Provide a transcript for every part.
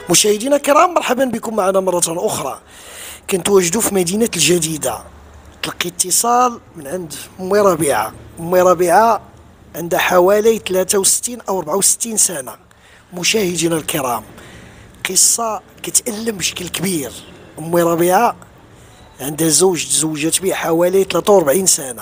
مشاهدينا الكرام، مرحبا بكم معنا مرة أخرى. كنتواجدوا في مدينة الجديدة. تلقي اتصال من عند أمي ربيعة. أمي ربيعة عندها حوالي 63 أو 64 سنة. مشاهدينا الكرام، قصة كتألم بشكل كبير. أمي ربيعة عندها زوج تزوجت به حوالي 43 سنة،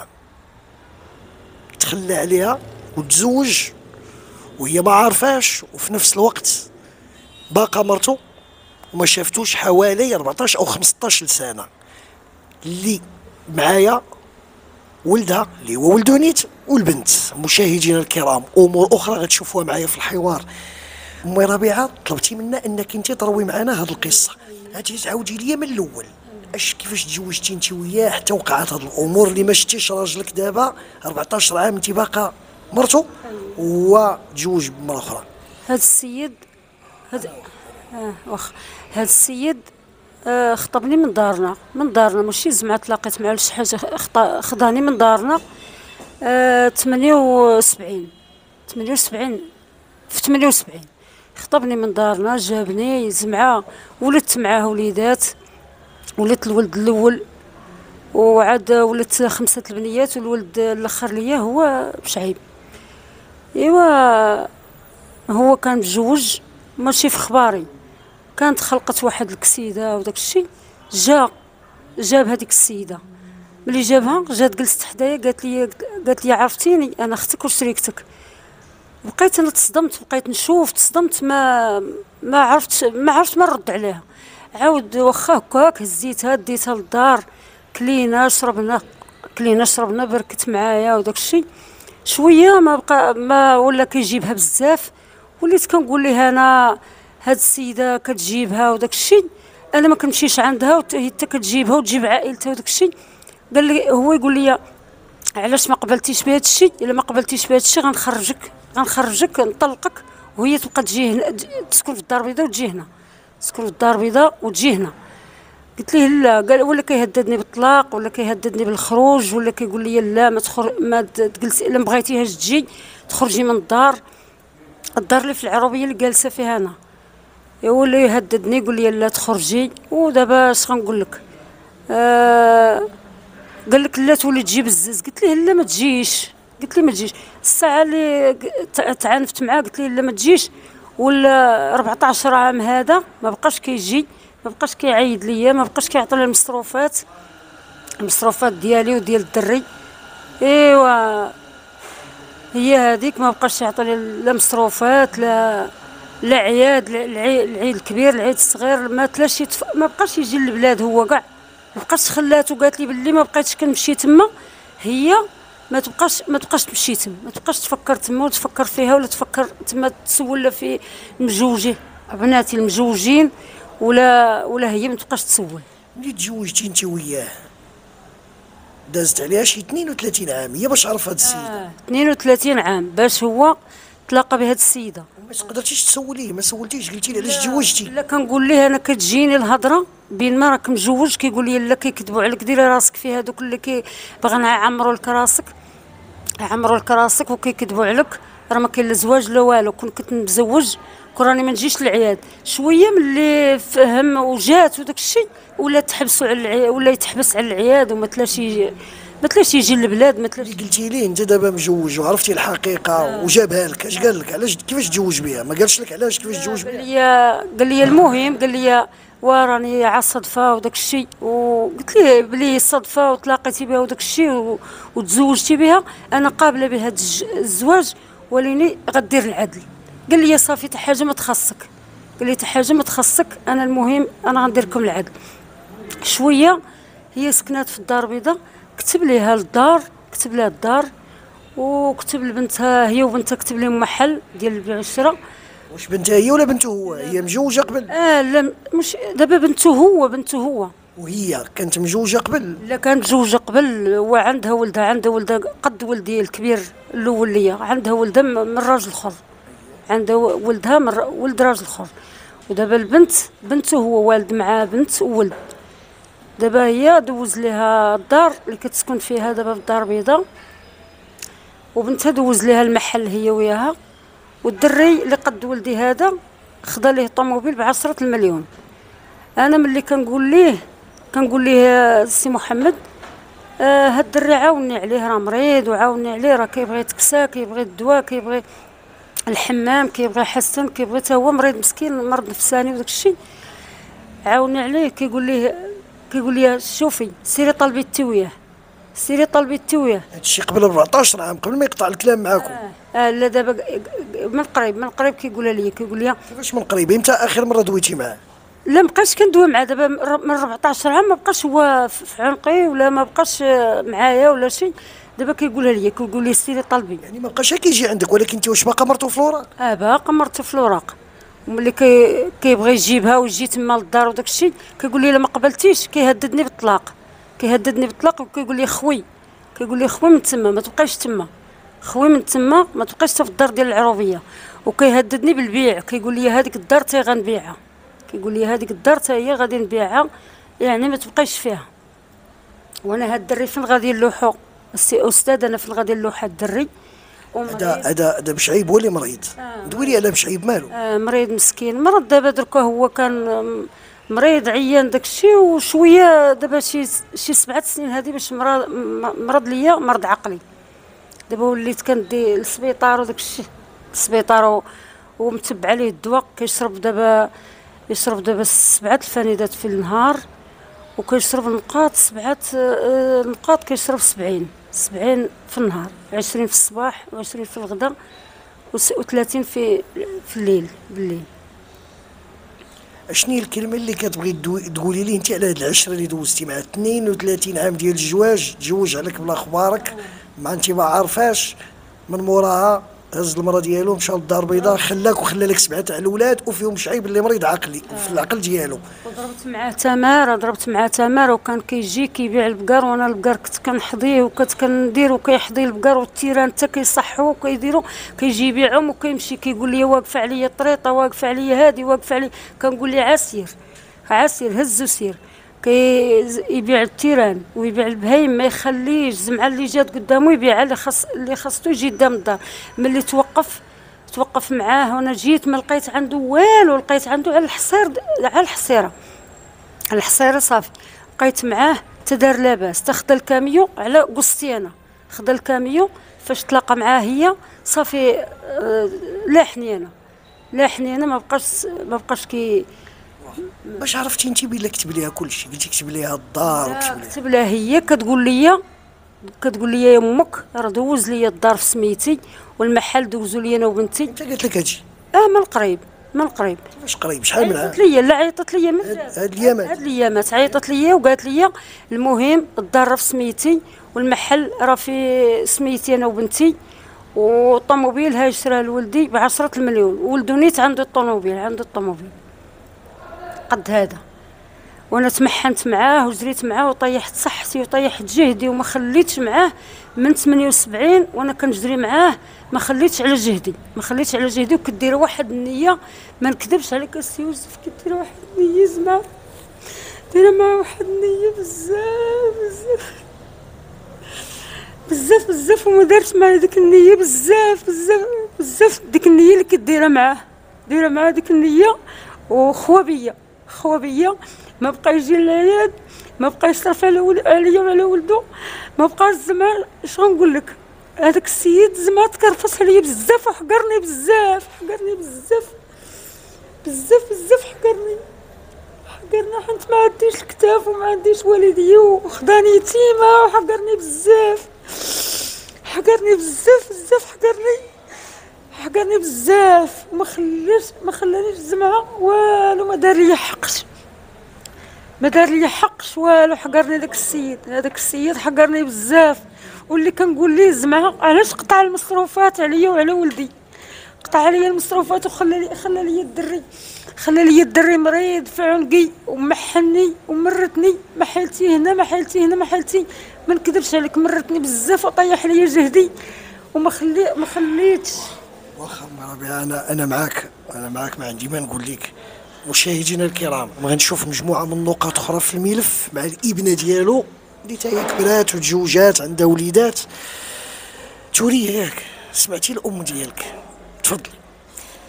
تخلى عليها وتزوج وهي ما عارفاش، وفي نفس الوقت باقا مرتو وما شافتوش حوالي 14 او 15 سنه. اللي معايا ولدها اللي هو ولد ونيت والبنت. مشاهدينا الكرام، امور اخرى غتشوفوها معايا في الحوار. امي ربيعه طلبتي منا انك انت تروي معنا هذه القصه، غادي تعاودي لي من الاول كيفاش تزوجتي انت وياه حتى وقعت هذه الامور اللي ما شتيش راجلك دابا 14 عام انت باقا مرتو وتزوج بمراه اخرى. هذا السيد هذا واخا هذا السيد خطبني من دارنا ماشي زعما تلاقيت معاه شي حاجه. خضاني من دارنا 78 في 78. خطبني من دارنا، جابني زعما ولدت معاه وليدات. ولدت الولد الاول وعاد ولدت 5 البنيات، والولد الاخر ليا هو بشعيب. ايوا هو كان متزوج ماشي في خباري. كانت خلقت واحد الكسيده وداك الشيء، جاب هذيك السيده. ملي جابها جات جلست حدايا، قالت لي عرفتيني انا اختك وشريكتك. بقيت انا تصدمت، بقيت نشوف تصدمت، ما عرفت ما نرد عليها. عاود واخا هكاك هزيتها ديتها للدار، كلينا شربنا بركت معايا وداك الشيء. شويه ما بقى ما ولا كيجيبها بزاف. وليت كنقول ليه انا هاد السيده كتجيبها وداك الشيء، انا ما كنمشيش عندها وهي حتى كتجيبها وتجيب عائلتها وداك الشيء. قال لي هو يقول لي علاش ما قبلتيش بهذا الشيء؟ الا ما قبلتيش بهذا الشيء غنخرجك نطلقك، وهي تبقى تجي هنا، تسكن في الدار البيضاء وتجي هنا، تسكن في الدار البيضاء وتجي هنا. قلت ليه لا. قال ولا كيهددني بالطلاق ولا كيهددني بالخروج ولا كيقول لي لا ما تجلسي الا بغيتيهاش تجي تخرجي من الدار اللي في العربيه اللي جالسه فيها انا. ولا يهددني يقول لي لا تخرجي. ودابا اش غنقول لك؟ قال لك لا تولي تجي بزاز. قلت ليه لا ما تجيش. قلت لي ما تجيش. الساعه اللي تعانفت معاه قلت ليه لا ما تجيش. ولا 14 عام هذا ما بقاش كيجي، ما بقاش كيعيد ليا، ما بقاش كيعطي لي المصروفات ديالي وديال الدري. ايوا هي هذيك ما بقاش يعطي لي لا مصروفات لا عياد، العيد الكبير العيد الصغير ما تلاش ما بقاش يجي للبلاد. هو كاع ما بقاش خلاته. قالت لي باللي ما بقيتش كنمشي تما. هي ما تبقاش تمشي تما، ما تبقاش تفكر تما وتفكر فيها ولا تفكر تما تسول في المجوجين بناتي المجوجين ولا هي ما تبقاش تسول. ملي تزوجتي انت وياه دازت عليها شي 32 عام هي باش عرف هاد السيده. 32 عام باش هو تلاقى بهاد السيده. ما تقدرتيش تسوليه؟ ما سولتيش قلتي لي علاش تزوجتي؟ لا كنقول ليه انا كتجيني الهضره بين ما راك مزوج كيقول لي لا كيكذبوا عليك، ديري راسك في هذوك اللي باغيين يعمروا لك راسك وكيكذبوا عليك. راه ما كاين لا زواج لا والو. كنت متزوج راني ما نجيش للعياد. شويه ملي فهم وجات وداك الشيء ولا تحبسوا على ولا يتحبس على العياد وما تلاش يجي للبلاد. ما تلاش. قلتي ليه انت دابا مزوج وعرفتي الحقيقه وجابها لك، اش قال لك؟ علاش كيفاش تزوج بها؟ ما قالش لك علاش كيفاش تزوج بها؟ قال لي المهم قال لي وراني على الصدفه وداك الشيء. وقلت ليه بلي الصدفه وتلاقيتي بها وداك الشيء وتزوجتي بها، انا قابله بهذا الزواج وليني غدير العدل. قال لي صافي حتى حاجه ما تخصك. قال لي حتى حاجه ما تخصك، انا المهم انا غندير لكم العدل. شويه هي سكنات في الدار البيضاء، كتب لها الدار وكتب لبنتها هي وبنتها كتب لهم محل ديال البيع والشراء. واش بنتها هي ولا بنته هو؟ هي مزوجه قبل؟ لا مش دابا بنته هو. وهي كانت مزوجه قبل؟ لا كانت مزوجه قبل وعندها ولدها قد ولدي الكبير الاول ليا. عندها ولدها من راجل اخر، عندها ولدها من ولد راجل اخر. ودابا بنته هو والد معاه بنت وولد. دابا هي دوز ليها الدار اللي كتسكن فيها دابا في الدار البيضاء، وبنتها دوز ليها المحل هي وياها. والدري اللي قد ولدي هذا خدا ليه طوموبيل ب10 المليون. انا ملي كنقول ليه سي محمد هاد الدري عاوني عليه، راه مريض وعاوني عليه، راه كيبغي يتكسى، كيبغي الدواء، كيبغي الحمام، كيبغي يحسن، كيبغي حتى هو مريض مسكين، مرض نفساني وداك الشيء. عاوني عليه، كيقول لي شوفي سيري طلبي التويه، سيري طلبي التويه. هادشي قبل 14 عام، قبل ما يقطع الكلام معاكم. لا دابا من قريب كيقول لي كيفاش من قريب؟ امتى اخر مره دويتي معاه؟ لا مابقاش كندوي معاه دابا من 14 عام، ما بقاش هو في عنقي ولا ما بقاش معايا ولا شيء. دابا كيقول لي سيري طلبي. يعني ما بقاش كيجي عندك، ولكن انت واش باقا مرتو في الوراق؟ باقا مرتو في الوراق. وملي كيبغي يجيبها ويجي تما للدار وداك الشيء، كيقول لي الا ما قبلتيش كيهددني بالطلاق، وكيقول لي خوي من تما ما تبقايش تما، خوي من تما ما تبقايش في الدار ديال العروبيه. وكيهددني بالبيع، كيقول لي هذيك الدار تاهي غنبيعها، هي غادي نبيعها، يعني ما تبقايش فيها. وانا هاد الدري فين غادي نلوحو؟ السي استاذ انا فين غادي نلوح هاد الدري؟ هذا بشعيب هو اللي مريض. دويري على بشعيب مالو؟ مريض مسكين، مرض دابا دركا، هو كان مريض عيان داكشي وشويه، دابا شي 7 سنين هادي باش مرض ليا مرض عقلي. دابا وليت كندي للسبيطار وداكشي، السبيطار ومتبع عليه الدواء، يشرب دابا 7 الفانيدات في النهار، وكيشرب نقاط 7 نقاط، كيشرب 70 في النهار، 20 في الصباح و20 في الغداء و30 في الليل بالليل. اشني الكلمه اللي كتبغي تقولي لي انت على هاد العشره اللي دوزتي مع 32 عام ديال الزواج؟ تزوج عليك بلا اخبارك، مع انت ما عارفاش، من موراها هز المراه ديالو مشى للدار البيضاء، خلاك وخلى لك 7 الاولاد وفيهم شعيب اللي مريض عقلي في العقل ديالو. ضربت معاه تماره، وكان كيجي كيبيع البقر، وانا البقر كنت كنحضيه وكنت كندير وكيحضي البقر، والتيران حتى كيصحوا وكيديروا، كيجي يبيعهم وكيمشي كيقول لي واقفه عليا الطريطه، واقفه عليا هادي، واقفه علي. كنقول لي عسير هز وسير. يبيع التيران ويبيع البهايم، ما يخليش الزمعه اللي جات قدامه يبيعها، اللي خاصو يجي قدام الدار. ملي توقف معاه، وانا جيت ما لقيت عنده والو، لقيت عنده على الحصيره صافي. بقيت معاه تدار لاباس، تاخذ الكاميو على قصتي انا، خدا الكاميو فاش تلاقى معاه هي صافي. لاحني انا ما بقاش كي. باش عرفتي انت بلي كتب ليها كلشي؟ قلتي كتب ليها الدار كتب ليها هي، كتقول لي يا امك راه دوز لي الدار في سميتي، والمحل دوزو لي انا وبنتي. انت قالت لك هادشي؟ من قريب. كيفاش قريب؟ شحال من عام؟ عيطت لي من هاد الايامات عيطت لي وقالت لي المهم الدار راه في سميتي، والمحل راه في سميتي انا وبنتي، والطوموبيل هاي شراها لولدي ب10 المليون، ولدو نيت عنده الطوموبيل قد هذا. وانا تمحنت معاه وجريت معاه وطيحت صحتي وطيحت جهدي، وما خليتش معاه من 78 وانا كنجري معاه، ما خليتش على جهدي، وكدير واحد النيه، ما نكذبش عليك السي يوسف، كدير واحد النيه زعما، دايره معاه واحد النيه بزاف وما دارت مع ديك النيه بزاف ديك النيه اللي كديرها معاه، ديك النيه. وخوابيه ما بقى يجي للعياد، ما بقى يصرف عليا وعلى ولدو، ما بقى زعما اش غنقول لك. هذاك السيد زعما تكرفص عليا بزاف وحقرني بزاف حقرني حنت ما عنديش الكتاف وما عنديش والدي، وخداني يتيمه وحقرني بزاف حقرني بزاف، ما خلانيش زعما والو، ما دار لي حقش والو، حقرني هذاك السيد حقرني بزاف. واللي كنقول ليه زعما علاش قطع المصروفات عليا وعلى ولدي، قطع عليا المصروفات وخلى لي الدري مريض في عنقي، ومحني ومرتني، ما حيلتي هنا ما نكذبش عليك، مرتني بزاف وطيح لي جهدي، وما خليتش. واخا ربيعه، انا معاك، ما عندي ما نقول لك. مشاهدينا الكرام، غنشوف مجموعه من النقاط اخرى في الملف مع الابنه ديالو اللي تا هي كبرات وتزوجات، عندها وليدات. توريه ياك سمعتي الام ديالك؟ تفضلي.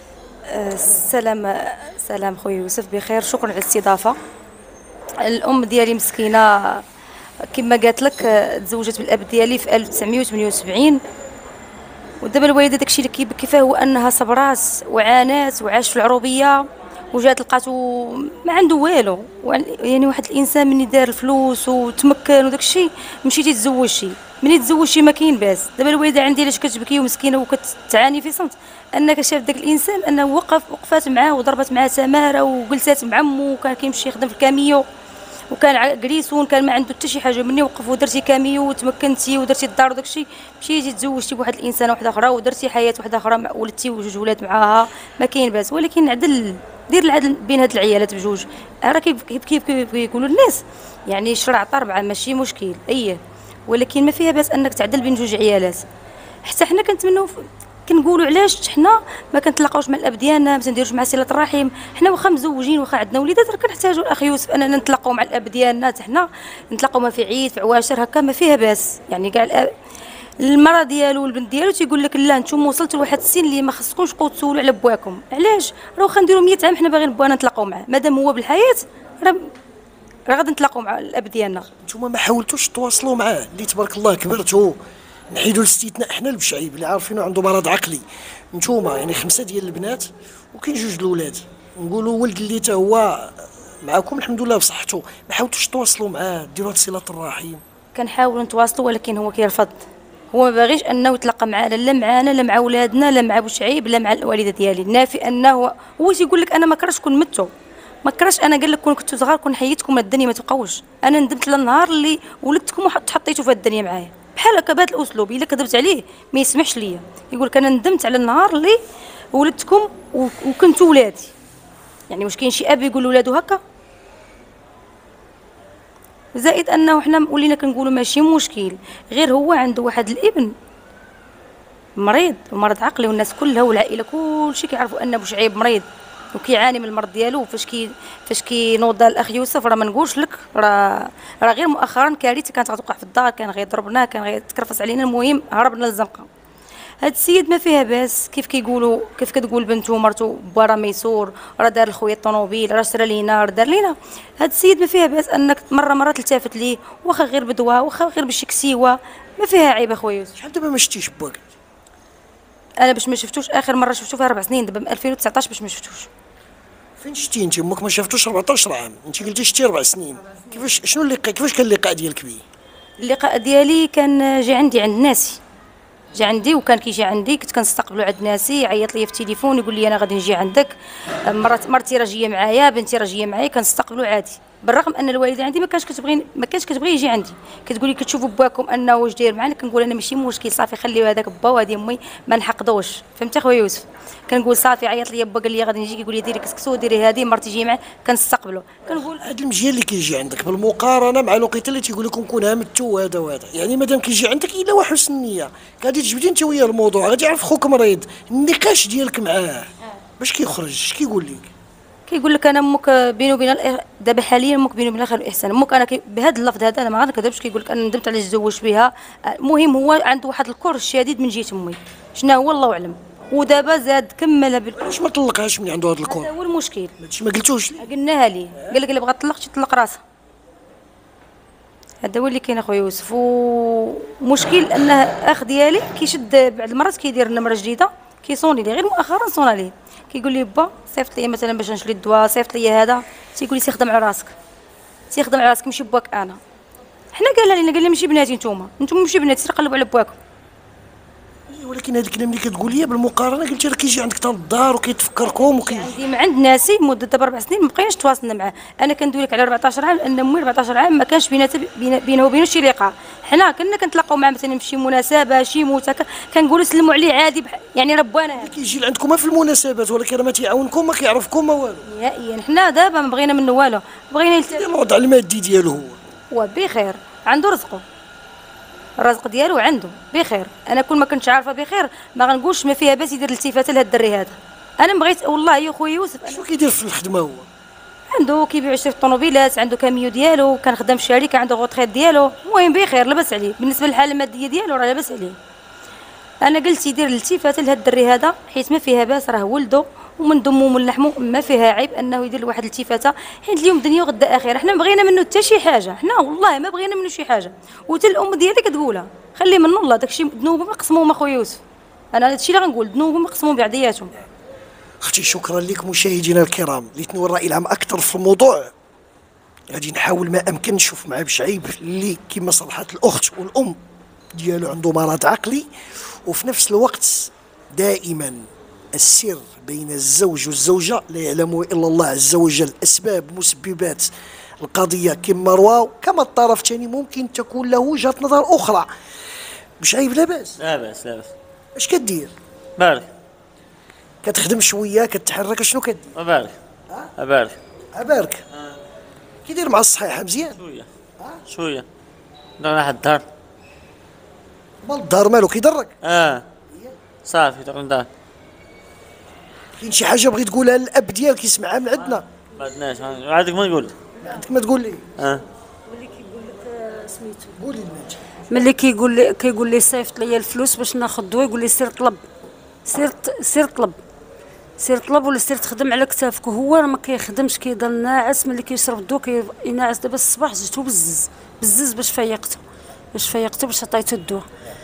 سلام خويا يوسف، بخير، شكرا على الاستضافه. الام ديالي مسكينه كما قالت لك، تزوجت بالاب ديالي في 1978، ودابا الوالده داكشي اللي كيبكي فيه هو انها صبرات وعانات وعاش في العروبيه، وجات لقاتو ما عنده والو. يعني واحد الانسان من دار الفلوس وتمكن وداكشي مشيتي تزوجتي، ملي تزوجتي ما كاين باس. دابا الوالده عندي علاش كتبكي ومسكينه وكتعاني في صمت، انك شاف داك الانسان انه وقفات معاه وضربت معاه تماره وجلسات مع عمو، وكان كيمشي يخدم في الكاميو وكان جريسون، كان ما عنده حتى شي حاجه. مني وقف ودرتي كاميو وتمكنتي ودرتي الدار وداكشي، مشيتي تزوجتي بواحد الانسان واحده اخرى ودرتي حياه واحده اخرى، ولدتي وجوج ولاد معاها، ما كاين باس. ولكن عدل، دير العدل بين هاد العيالات بجوج. راه كيف كيقولوا الناس، يعني شرع طربعه ماشي مشكل اييه، ولكن ما فيها باس انك تعدل بين جوج عيالات. حتى حنا كنتمنوا كنقولوا علاش حنا ما كنتلاقاوش مع الاب ديالنا، ما تنديروش مع صله الرحم. حنا واخا مزوجين واخا عندنا وليدات راه كنحتاجوا الاخ يوسف اننا نتلاقاو مع الاب ديالنا، حتى حنا نتلاقاو ما في عيد في عواشر هكا ما فيها باس. يعني كاع المراه ديالو والبنت ديالو تيقول لك لا نتوما وصلتوا لواحد السن اللي ما خصكمش تبقاو تسولوا على بواكم. علاش؟ راه واخا نديروا 100 عام حنا باغيين بوانا نتلاقاو معاه، مادام هو بالحياه راه غادي نتلاقاو مع الاب ديالنا. نتوما ما حاولتوش تواصلوا معاه اللي تبارك الله كبرتوا؟ نحيدوا الاستثناء حنا البشعيب اللي عارفينه عنده مرض عقلي. نتوما يعني 5 ديال البنات وكاين 2 الاولاد، نقولوا ولد اللي تا هو معكم الحمد لله بصحته، ما حاولتوش تواصلوا معاه ديروا هاد صله الرحم؟ كنحاولوا نتواصلوا ولكن هو كيرفض. هو ما باغيش انه يتلاقى معنا، لا معنا لا مع ولادنا لا مع بوشعيب لا مع الوالده ديالي. نافي انه هو تيقول لك انا ما كرهتش كون متو، ما كرهش. انا قال لك كون كنتو صغار كون حيدتكم الدنيا ما تبقاوش. انا ندمت للنهار اللي ولدتكم وحطيتو في الدنيا معايا. بحال هكا بهذا الاسلوب الا كذبت عليه ما يسمحش ليا. يقول لك انا ندمت على النهار اللي ولدتكم وكنتو ولادي. يعني واش كاين شي اب يقول لولادو هكا؟ زائد انه حنا ولينا كنقولوا ماشي مشكل، غير هو عنده واحد الابن مريض ومرض عقلي، والناس كلها والعائله كلشي كيعرفوا ان بوشعيب مريض وكيعاني من المرض ديالو. فاش كينوض الاخ يوسف راه ما نقولش لك، راه غير مؤخرا كارثه كانت غتوقع في الدار، كان غيضربنا، كان غيتكرفس علينا. المهم هربنا للزنقه. هاد السيد ما فيها باس، كيف كيقولوا، كيف كتقول بنته ومرته با راه ميسور، راه دار لخويا الطوموبيل، راه شرا لينا، راه دار لينا. هاد السيد ما فيها باس انك مره تلتفت ليه، واخا غير بدوه، واخا غير بشي كسيوه، ما فيها عيب اخويا يوسف. شحال دابا ما شتيش باك؟ انا باش ما شفتوش اخر مره شفتو فيها 4 سنين، دابا من 2019 باش ما شفتوش. فين شتي انت؟ امك ما شافتوش 14 عام، انت قلتي شتي 4 سنين. كيفاش شنو اللقاء؟ كيفاش كان اللقاء ديالك بيه؟ اللقاء ديالي كان جا عندي عند ناسي، جا عندي وكان كيجي عندي، كنت كنستقبلو عند ناسي، يعيط لي في التليفون يقول لي انا غادي نجي عندك، مرتي راه جايه معايا، بنتي راه جايه معايا، كنستقبلو عادي. بالرغم ان الوالده عندي ما كانش كتبغي يجي عندي، كتقول لي كتشوفوا باكم انه واش داير معنا، كنقول انا ماشي مشكل صافي خليو هذاك با وهذه امي ما نحقدوش. فهمتي خويا يوسف؟ كنقول صافي، عيط لي با قال لي غادي نجي، كيقول لي ديري كسكسو ديري هذه مرتي جايه معايا، كنستقبلو. كنقول هذا المجيان اللي كيجي عندك بالمقارنه مع الوقيته اللي تيقول لكم كون هامتو وهذا وهذا، يعني مادام كيجي عندك الا واحد حسن النيه غادي تجبدي انت وياه الموضوع، غادي يعرف خوك مريض، النقاش ديالك معاه باش كيخرج اش كيقول لك؟ كيقول لك انا امك بيني وبين دابا حاليا امك بيني وبين الخير والاحسان. امك انا بهذا اللفظ هذا انا ما غنكذبش، كيقول لك انا ندمت على تزوجت بها. المهم هو عنده واحد الكره الشديد من جهه امي، شنو هو الله اعلم. ودابا زاد كملها علاش ما طلقهاش ملي عنده هذا الكره؟ هذا هو المشكل. هادشي ما قلتوش ليه؟ قلناها ليه، قال لك الا بغات تطلق تطلق راسها. هذا هو اللي كاين اخويا يوسف. ومشكل ان الاخ ديالي كيشد بعض المرات كيدير نمره جديده، كيصوني لي، غير مؤخرا صونا ليه، كيقول لي با صيفط لي مثلا باش نشري الدواء، صيفط لي هذا، تيقول لي سيخدم على راسك، سيخدم على راسك، ماشي بواك انا. حنا قالها لينا، قال لي ماشي بناتي نتوما ماشي بناتي، سير قلبوا على بواكم. ولكن هذا الكلام اللي كتقول لي بالمقارنه قلتي راه كيجي عندك حتى للدار وكيتفكركم عندي ما عند ناسي مده دابا 4 سنين ما بقيناش تواصلنا معاه. انا كندوي لك على 14 عام، ان امي 14 عام ما كانش بينه وبينه شي لقاء. حنا كنا كنتلاقاو معاه مثلا في شي مناسبه شي موت هكا، كنقولوا سلموا عليه عادي يعني ربانا. كيجي عندكم في المناسبات ولكن ما تيعاونكم ما كيعرفكم ما والو نهائيا. حنا دابا ما بغينا منه والو، بغينا الوضع المادي ديالو هو بخير، عنده رزقه، الرزق ديالو عنده بخير. انا كل ما كنتش عارفه بخير ما غنقولش ما فيها باس يدير التفاته لهاد الدري هذا. انا بغيت والله يا خويا يوسف. شنو كيدير في الخدمه هو؟ عنده كيبيع يشري في الطوموبيلات، عنده كاميو ديالو، كان خدام في شركه، عنده غوطخيت ديالو، المهم بخير لاباس عليه. بالنسبه للحاله الماديه ديالو راه لاباس عليه. انا قلت يدير الالتفاته لهاد الدري هذا حيت ما فيها باس، راه ولده ومن دمه ومن لحمه، ما فيها عيب انه يدير واحد الالتفاته، حيت اليوم دنيا وغدا اخره. حنا ما بغينا منه حتى شي حاجه، حنا والله ما بغينا منه شي حاجه، وتا الام ديالي كتقولها خلي من الله داكشي ذنوبهم يقسموهم اخويا يوسف. انا هادشي اللي غنقول، ذنوبهم يقسموا بعضياتهم. اختي شكرا لك. مشاهدينا الكرام، لتنور الراي العام اكثر في الموضوع غادي نحاول ما امكن نشوف مع بشعيب اللي كما صرحت الاخت والام ديالو عنده مرض عقلي، وفي نفس الوقت دائما السر بين الزوج والزوجه لا يعلمه الا الله عز وجل. اسباب مسببات القضيه كما رواو، كما الطرف الثاني ممكن تكون له وجهه نظر اخرى. بشعيب لاباس؟ لا باس لا باس. اش كدير؟ بارك. كتخدم شويه، كتحرك، شنو كدير؟ بارك. بارك. عبارك. كيدير مع الصحيحه مزيان؟ شويه شويه. راح الدار. مال الدار مالو كيضرك؟ صافي داك الدار. كاين شي حاجه بغيت تقولها للاب ديالك يسمعها من عندنا؟ ما عندناش، عندك ما نقول. عندك ما تقول لي؟ ملي كيقول لك سميتو، قولي لنا. ملي كيقول لي صيفط لي الفلوس باش ناخذ دواء، يقول لي سير طلب، سير طلب، سير طلب، ولا سير تخدم على كتافك. وهو راه ما كيخدمش، كيضل ناعس. ملي كيشرب الدواء كينعس. دابا الصباح جيتو بزز باش فيقته باش عطيتو الدواء.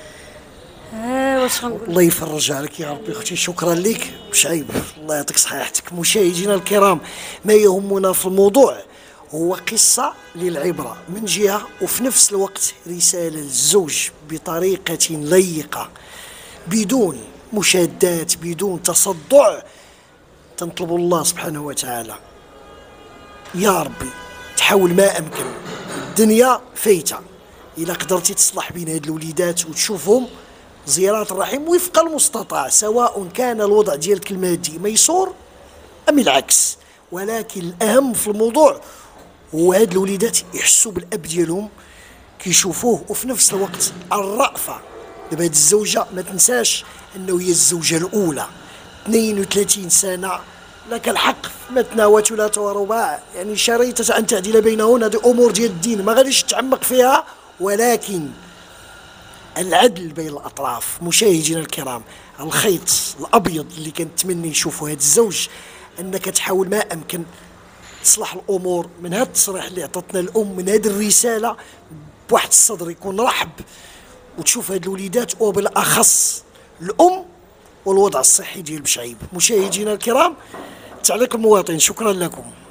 واش غنقول؟ الله يفرجها لك يا ربي اختي. شكرا لك بشعيب، الله يعطيك صحيحتك. مشاهدينا الكرام، ما يهمنا في الموضوع هو قصة للعبرة من جهة، وفي نفس الوقت رسالة للزوج بطريقة ليقة بدون مشادات، بدون تصدع. تنطلب الله سبحانه وتعالى يا ربي تحاول ما أمكن. الدنيا فايتة، إلا قدرتي تصلح بين هاد الوليدات وتشوفهم زيارات الرحم وفق المستطاع، سواء كان الوضع ديالك المادي ميسور أم العكس. ولكن الأهم في الموضوع هو هاد الوليدات يحسوا بالأب ديالهم كيشوفوه، وفي نفس الوقت الرأفة. دابا هاد الزوجة ما تنساش أنه هي الزوجة الأولى، 32 سنة، لك الحق ما تناوت ولا ورباع، يعني شريطة أن تعدل بينهن. هذه أمور ديال الدين ما غاديش تتعمق فيها، ولكن العدل بين الأطراف. مشاهدينا الكرام، الخيط الأبيض اللي كنتمنى نشوفه هذا الزوج أنك تحاول ما أمكن تصلح الأمور من هذا التصريح اللي عطتنا الأم، من هذه الرسالة بواحد الصدر يكون رحب، وتشوف هاد الوليدات وبالأخص الأم والوضع الصحي ديال بشعيب. مشاهدينا الكرام، تعليق المواطن. شكرا لكم.